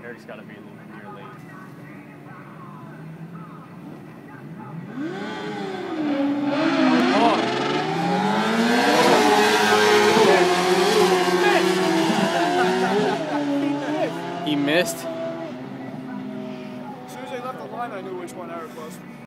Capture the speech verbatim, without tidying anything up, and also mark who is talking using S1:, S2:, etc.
S1: Eric's got to be a little near late. He missed.
S2: As soon as they left the line, I knew which one Eric was.